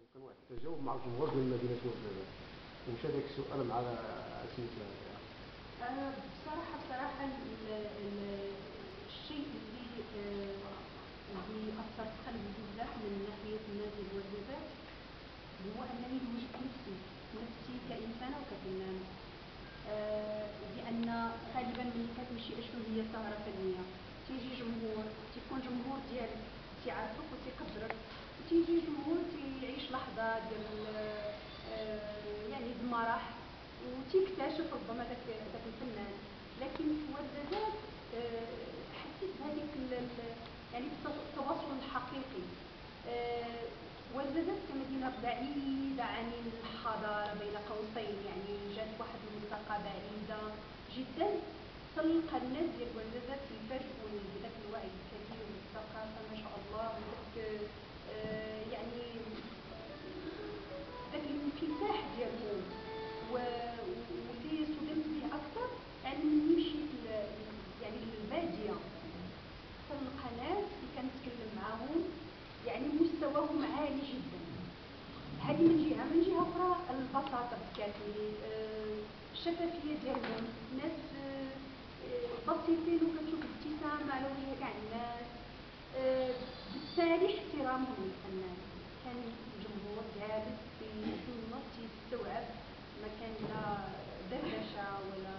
كان واحد التجاوب مع الجمهور ديال مدينه وردة ومشى داك السؤال مع سميتها. بصراحة الشيء اللي أثر في قلبي بزاف من ناحية الناس ديال وردة هو أنني لوجدت نفسي كإنسانة وكفنانة. لأن غالبا ملي كتمشي أشنو هي سهرة فنية تيجي جمهور تيكون جمهور ديالك تيعرفك وتيقدرك، وتيجي جمهور تيعيش لحظة ديال يعني المرح وتيكتشف ربما داك الفنان. لكن في وردة حسيت بهذيك يعني التواصل الحقيقي. وردة كمدينة بعيدة عن الحضارة بين قوسين، يعني جات واحد المنطقة بعيدة جدا، تلقى الناس ديال وردة كيفاجئوني بداك الوعي الكبير والثقافة ما شاء الله وداك يعني داك الانفتاح ديالهم. واللي صدمت به أكثر يعني ملي مشيت يعني للبادية تلقى ناس اللي كنتكلم معاهم يعني مستواهم عالي جدا. هذه من جهة أخرى البساطة بالكامل، الشفافية ديالهم، ناس بسيطين وكتشوف ابتسامة على وجه كاع الناس. بالتالي احترامهم للفنان، كان الجمهور جالس في النص يستوعب، ما كان لا دردشة ولا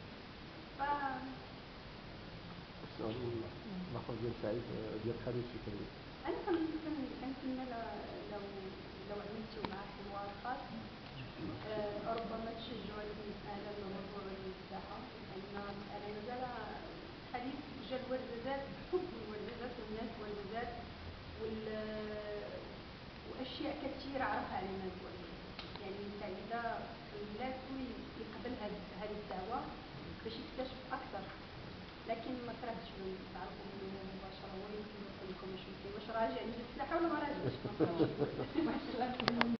السؤال الآخر ديال سعيد ديال خالد شكري. أنا كنتمنى لو عملتي معاه حوار خاص ربما تشجعوا هذه المسألة للرجوع للساحة، لأن المسألة مازال حديث ديال الوردة، حب الوردة والناس الوردة وأشياء كثيرة عرفها على الناس الوردة. يعني سعيدة لازم يقبل هذه الدعوة باش يكتشف أكثر، لكن ما كرهتش نتعرفوا منه مباشرة ويمكن لكم واش راجع للساحة ولا ما راجعش.